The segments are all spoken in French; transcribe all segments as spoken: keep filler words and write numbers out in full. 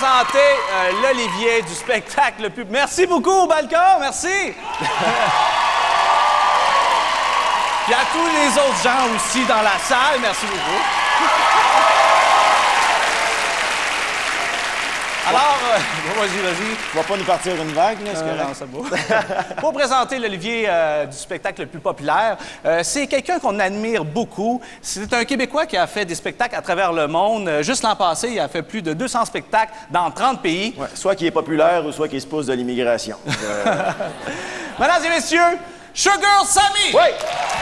présenter euh, l'Olivier du spectacle le plus... Merci beaucoup au balcon, merci! Puis à tous les autres gens aussi dans la salle, merci beaucoup. Alors, euh, vas-y, vas-y. Tu vas pas nous partir une vague, là, est-ce que... Euh, non, c'est beau. Pour présenter l'Olivier euh, du spectacle le plus populaire, euh, c'est quelqu'un qu'on admire beaucoup. C'est un Québécois qui a fait des spectacles à travers le monde. Euh, juste l'an passé, il a fait plus de deux cents spectacles dans trente pays. Ouais, soit qu'il est populaire ou soit qu'il se pousse de l'immigration. Euh... Mesdames et messieurs, Sugar Sammy! Oui!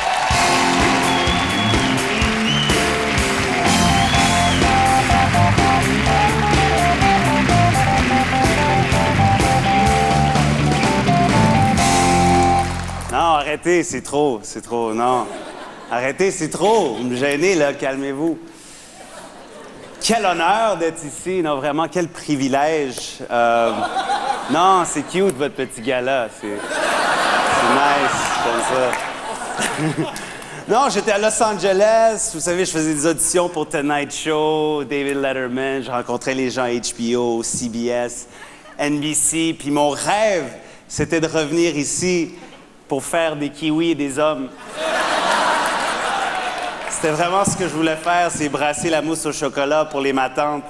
Non, arrêtez, c'est trop, c'est trop, non. Arrêtez, c'est trop. Vous me gênez, là, calmez-vous. Quel honneur d'être ici, non, vraiment, quel privilège. Euh... Non, c'est cute, votre petit gala, c'est... C'est nice, comme ça. Non, j'étais à Los Angeles, vous savez, je faisais des auditions pour Tonight Show, David Letterman, je rencontrais les gens à H B O, C B S, N B C, puis mon rêve, c'était de revenir ici pour faire des kiwis et des hommes. C'était vraiment ce que je voulais faire, c'est brasser la mousse au chocolat pour les matantes.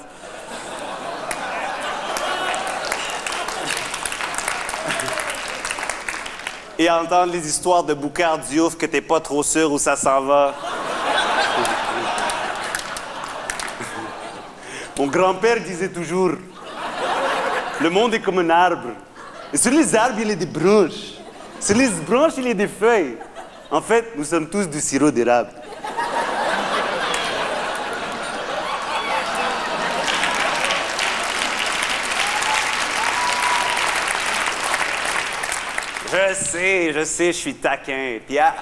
Et entendre les histoires de Boucard Diouf que t'es pas trop sûr où ça s'en va. Mon grand-père disait toujours, le monde est comme un arbre. Et sur les arbres, il y a des branches. Sur les branches, il y a des feuilles. En fait, nous sommes tous du sirop d'érable. Je sais, je sais, je suis taquin. Puis à...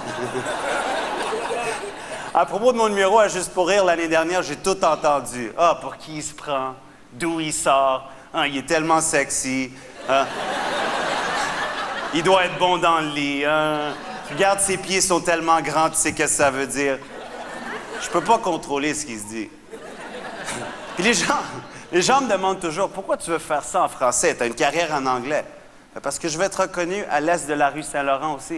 à propos de mon numéro à Juste pour rire l'année dernière, j'ai tout entendu. Ah, pour qui il se prend? D'où il sort? Ah, il est tellement sexy. Ah. Il doit être bon dans le lit. Hein? Regarde, ses pieds sont tellement grands, tu sais qu'est-ce que ça veut dire. Je peux pas contrôler ce qu'il se dit. Puis les gens, les gens me demandent toujours, pourquoi tu veux faire ça en français? T'as une carrière en anglais. Parce que je vais être reconnu à l'est de la rue Saint-Laurent aussi.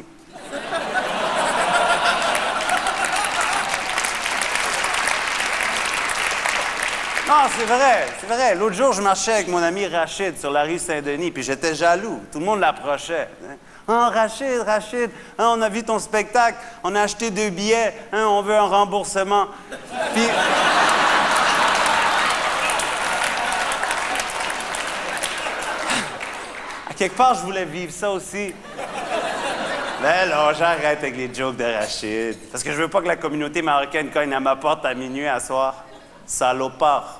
Non, c'est vrai, c'est vrai. L'autre jour, je marchais avec mon ami Rachid sur la rue Saint-Denis, puis j'étais jaloux. Tout le monde l'approchait. Ah, Rachid, Rachid, hein, on a vu ton spectacle, on a acheté deux billets, hein, on veut un remboursement. Puis... à quelque part, je voulais vivre ça aussi. Mais là, j'arrête avec les jokes de Rachid. Parce que je veux pas que la communauté marocaine cogne à ma porte à minuit à soir. Salopard.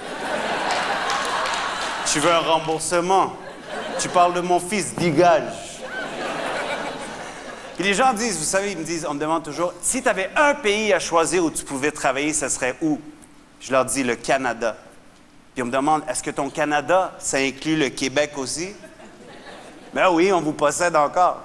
Tu veux un remboursement? Tu parles de mon fils, dégage. Puis les gens disent, vous savez, ils me disent, on me demande toujours, si tu avais un pays à choisir où tu pouvais travailler, ce serait où? Je leur dis, le Canada. Puis on me demande, est-ce que ton Canada, ça inclut le Québec aussi? Ben oui, on vous possède encore.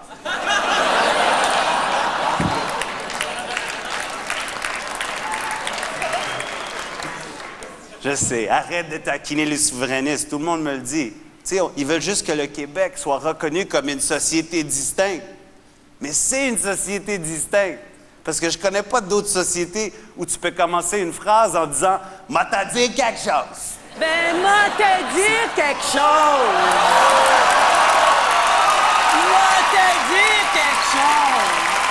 Je sais, arrête de taquiner les souverainistes, tout le monde me le dit. Tu sais, ils veulent juste que le Québec soit reconnu comme une société distincte. Mais c'est une société distincte. Parce que je connais pas d'autres sociétés où tu peux commencer une phrase en disant « M'a t'a dit quelque chose ». Ben, m'a t'a dit quelque chose. M'a t'a dit quelque chose.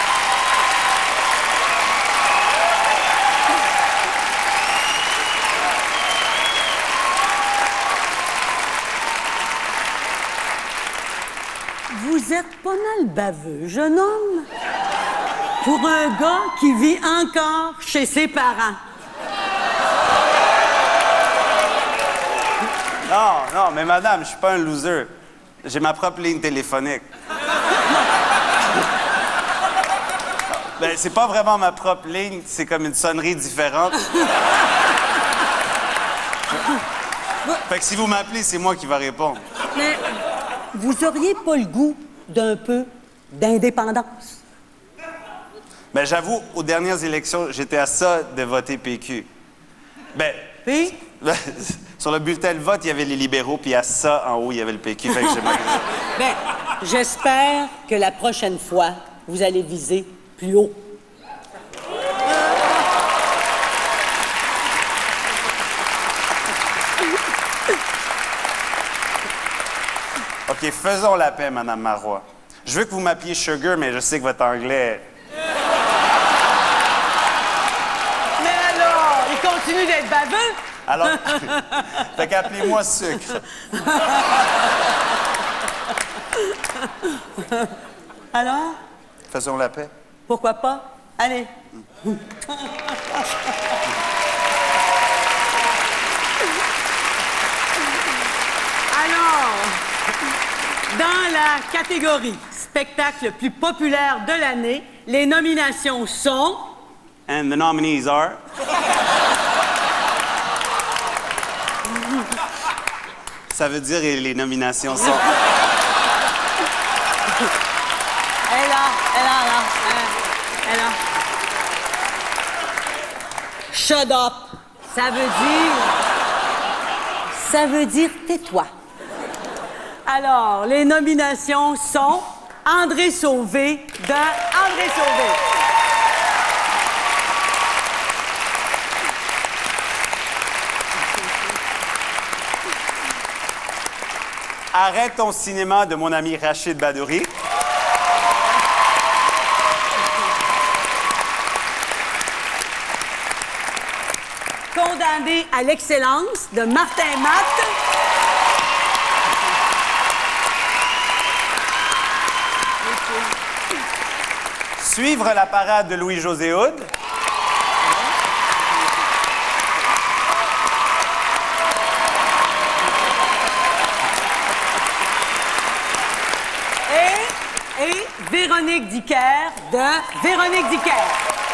Vous êtes pas mal baveux, jeune homme, pour un gars qui vit encore chez ses parents. Non, non, mais madame, je suis pas un loser. J'ai ma propre ligne téléphonique. Ben, c'est pas vraiment ma propre ligne, c'est comme une sonnerie différente. Fait que si vous m'appelez, c'est moi qui va répondre. Mais vous auriez pas le goût d'un peu d'indépendance? Ben, j'avoue, aux dernières élections, j'étais à ça de voter P Q. Ben... Puis? Ben, Sur le bulletin de vote, il y avait les libéraux, puis à ça, en haut, il y avait le P Q. Fait que j'ai mal. Ben, j'espère que la prochaine fois, vous allez viser plus haut. OK, faisons la paix, Madame Marois. Je veux que vous m'appeliez Sugar, mais je sais que votre anglais... Mais alors, il continue d'être baveux? Alors, fait qu'appelez-moi Sucre. Alors? Faisons la paix. Pourquoi pas? Allez. Alors, dans la catégorie spectacle le plus populaire de l'année, les nominations sont... And the nominees are... Ça veut dire que les nominations sont... Elle est là, elle est là, là. Elle est là. Shut up. Ça veut dire... Ça veut dire tais-toi. Alors, les nominations sont André Sauvé de André Sauvé. Arrête ton cinéma de mon ami Rachid Badouri. Condamné à l'excellence de Martin Matt. Suivre la parade de Louis-José. Et, et Véronique Dicker de Véronique Dicker.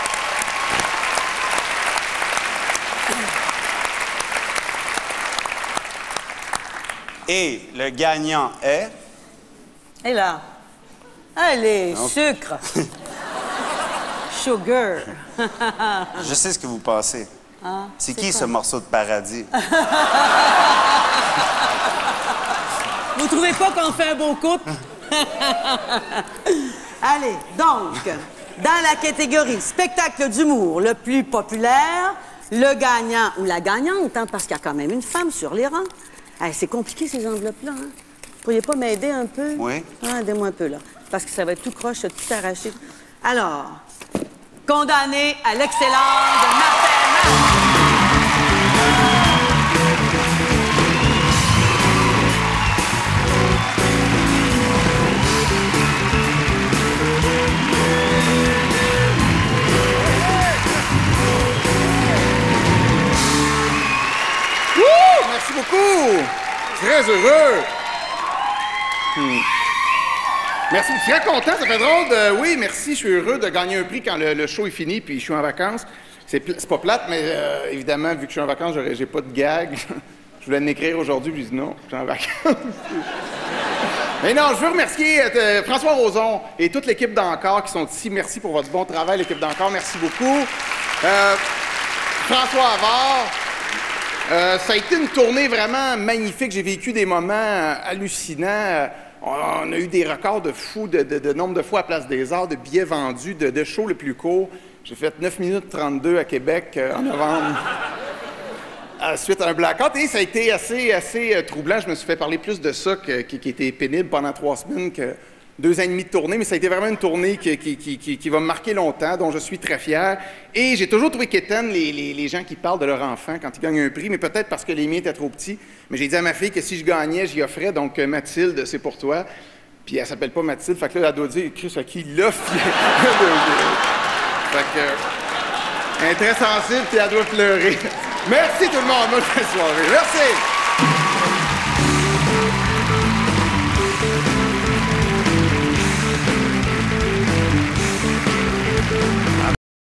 Et le gagnant est... Et là, allez, Non. sucre. Sugar. Je sais ce que vous pensez. Ah, c'est c'est qui quoi? ce morceau de paradis? Vous trouvez pas qu'on fait un beau couple? Allez, donc, dans la catégorie spectacle d'humour le plus populaire, le gagnant ou la gagnante, hein, parce qu'il y a quand même une femme sur les rangs. Hey, c'est compliqué, ces enveloppes-là. Hein? Vous pourriez pas m'aider un peu? Oui. Ah, aidez-moi un peu, là. Parce que ça va être tout croche, tout arraché. Alors, condamné à l'excellence de Martin Matt. Merci beaucoup! Très heureux! Hmm. Merci, très content, ça fait drôle de... Oui, merci, je suis heureux de gagner un prix quand le, le show est fini puis je suis en vacances. C'est pl- pas plate, mais euh, évidemment, vu que je suis en vacances, j'aurais- j'ai pas de gag. Je voulais l'écrire aujourd'hui, puis je dis non, je suis en vacances. Mais non, je veux remercier euh, François Roson et toute l'équipe d'Encore qui sont ici. Merci pour votre bon travail, l'équipe d'Encore, merci beaucoup. Euh, François Havard. Euh, ça a été une tournée vraiment magnifique. J'ai vécu des moments euh, hallucinants. Euh, on, on a eu des records de fous de, de, de nombre de fois à Place des Arts, de billets vendus, de, de shows le plus court. J'ai fait neuf minutes trente-deux à Québec euh, en novembre, à, suite à un blackout. Et ça a été assez, assez euh, troublant. Je me suis fait parler plus de ça que, qui, qui était pénible pendant trois semaines que deux ans et demi de tournée. Mais ça a été vraiment une tournée qui, qui, qui, qui, qui va me marquer longtemps, dont je suis très fier. Et j'ai toujours trouvé quétaine les, les, les gens qui parlent de leur enfant quand ils gagnent un prix, mais peut-être parce que les miens étaient trop petits. Mais j'ai dit à ma fille que si je gagnais, j'y offrais. Donc, euh, Mathilde, c'est pour toi. Puis elle s'appelle pas Mathilde. Fait que là, elle doit dire, Chris, à qui il l'offre? Fait que... euh, elle est très sensible, puis elle doit pleurer. Merci tout le monde. Bonne soirée. Merci!